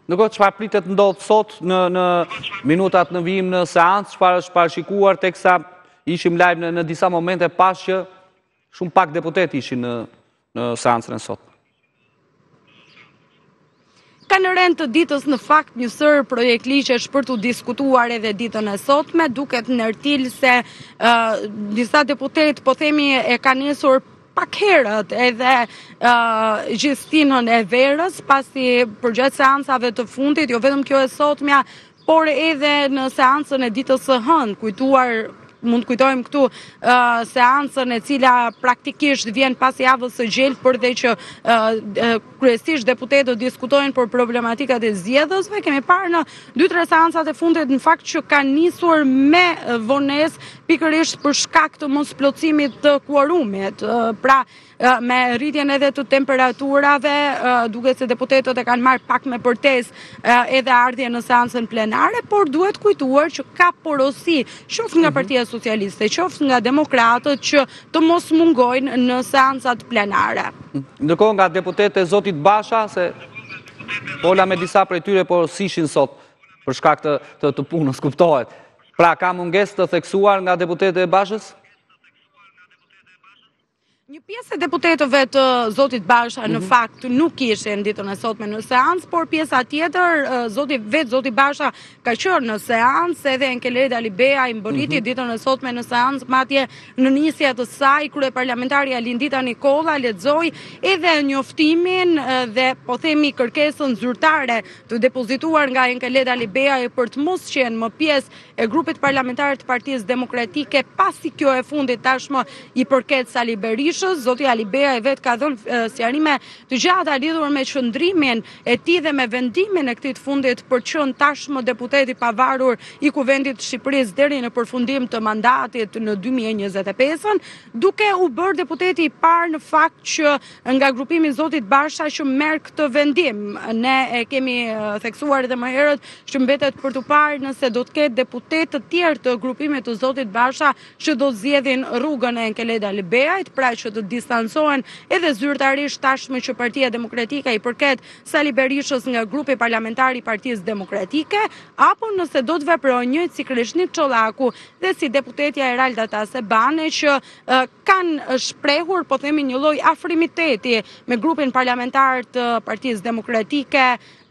Ndërkohë, çfarë pritet ndodh sot në minutat në vijim në seancë, çfarë është parashikuar, teksa ishim live në disa momente pas që shumë pak deputet ishin në seancën e sot. Ka në rend të ditës në fakt një sër projekt ligjesh për të diskutuar edhe ditën e sotme, duket ndërtil se disa deputet, po themi, e ka nisur pak herët edhe gjystinën e verës, pasi përgjatë seancave të fundit, jo vetëm kjo e sotmja, por edhe në seancën e ditës së hënë, mund të kujtojmë këtu seancën e cila praktikisht vjen pas javës së gjelbër, por dhe që kryesisht deputetët diskutojnë për problematikat e zgjedhësve. Kemi parë në 2-3 seancat e fundit në fakt që kanë nisur me vonesë pikërisht për shkak të mos plotësimit të kuorumit. Pra, me rritjen edhe të temperaturave, duket se deputetët e kanë marrë pak me përtesë edhe ardhje në seancën plenare, por duhet kujtuar që ka porosi qoftë nga Partia Socialiste, qoftë nga Demokratët që të mos mungojnë në seancat plenare. Ndërkohë nga deputetë e zotit Basha, se pola me disa prej tyre porosishin sot për shkak të punës, kuptohet. Pra, ka mungesë të theksuar nga deputetë e Bashës? Një pjesë e deputetëve të zotit Basha në fakt nuk ishin ditën e sotme në seancë, por pjesa tjetër, zoti Basha ka qenë në seancë, edhe Enkeleda Alibea i mbërriti ditën e sotme në seancë, madje në nisje të saj kryeparlamentaria Lindita Nikolla lexoi edhe njoftimin dhe po themi kërkesën zyrtare të depozituar nga Enkeleda Alibea për të mos qenë më pjesë e grupit parlamentar të Partisë Demokratike, pasi kjo e fundit tashmë i përket Sali Berishës. Zoti Alibea e vetë ka dhënë sqarime të gjata lidhur me qëndrimin e tij dhe me vendimin e këtij të fundit për qenë tashmë deputet i pavarur i Kuvendit të Shqipërisë deri në përfundim të mandatit në 2025, duke u bërë deputeti i parë në fakt që nga grupimi i zotit Basha që merr këtë vendim. Ne e kemi theksuar edhe më herët që mbetet për të parë nëse do të ketë deputet të tjerë të grupimit të zotit Basha që do zgjedhin rrugën e Enkeleda Alibeait, pra që të distancohen edhe zyrtarisht tashmë që Partia Demokratike i përket Sali Berishës nga grupi parlamentar i Partisë Demokratike, apo nëse do të veprojë njëjtë si Krishtit Çollaku dhe si deputetja Eralda Tasebane që kanë shprehur, po themi, një lloj afrimiteti me grupin parlamentar të Partisë Demokratike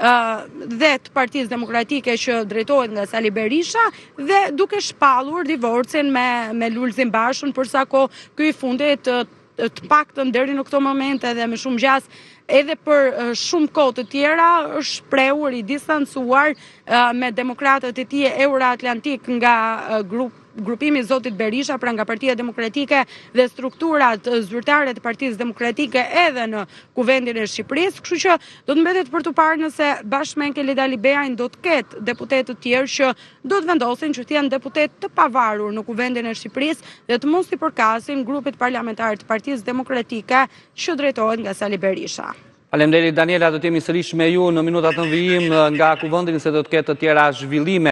dhe të Partisë Demokratike që drejtohet nga Sali Berisha dhe duke shpallur divorcin me Lulzim Bashën, përsa kohë ky i fundit të paktën deri në këto momente edhe me shumë gjas edhe për shumë kohë të tjera është shprehur i distancuar me demokratët e tij Euroatlantik nga grupimi zotit Berisha, pra nga Partia Demokratike dhe strukturat zyrtare të Partisë Demokratike edhe në Kuvendin e Shqipërisë, kështu që do të mbetet për të parë nëse bashkë me Enkeleda Alibeajn do të ketë deputet të tjerë që do të vendosin që të jenë deputet të pavarur në Kuvendin e Shqipërisë dhe të mos i përkasin grupit parlamentar të Partisë Demokratike që drejtohet nga Sali Berisha. Faleminderit Daniela, do të jemi sërish me ju në minutat në vijim nga Kuvendi se do të ketë të tjera zhvillime.